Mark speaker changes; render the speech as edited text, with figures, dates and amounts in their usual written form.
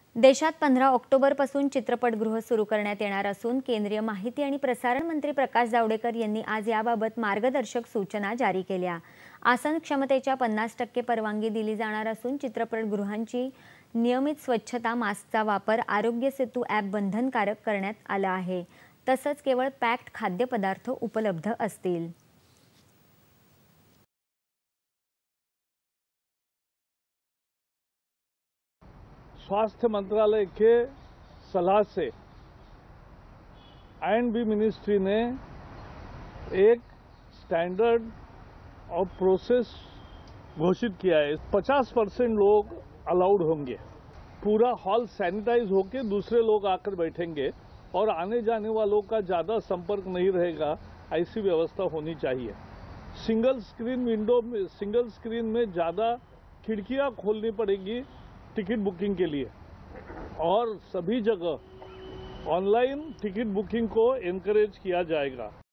Speaker 1: देशात 15 ऑक्टोबरपासून चित्रपटगृह सुरू करण्यात येणार असून केंद्रीय माहिती आणि प्रसारण मंत्री प्रकाश जावडेकर यांनी आज याबाबत मार्गदर्शक सूचना जारी केल्या। आसन क्षमतेच्या 50% परवानगी दिली जाणार असून चित्रपटगृहांची नियमित स्वच्छता, मास्कचा वापर, आरोग्य सेतू ॲप बंधनकारक करण्यात आलं आहे। तसंच केवळ पॅक्ड खाद्यपदार्थ उपलब्ध असतील।
Speaker 2: स्वास्थ्य मंत्रालय के सलाह से I&B मिनिस्ट्री ने एक स्टैंडर्ड और प्रोसेस घोषित किया है। 50% लोग अलाउड होंगे, पूरा हॉल सैनिटाइज होके दूसरे लोग आकर बैठेंगे और आने जाने वालों का ज़्यादा संपर्क नहीं रहेगा, ऐसी व्यवस्था होनी चाहिए। सिंगल स्क्रीन में ज़्यादा खिड़कियां खोलनी पड़ेगी टिकट बुकिंग के लिए, और सभी जगह ऑनलाइन टिकट बुकिंग को एनकरेज किया जाएगा।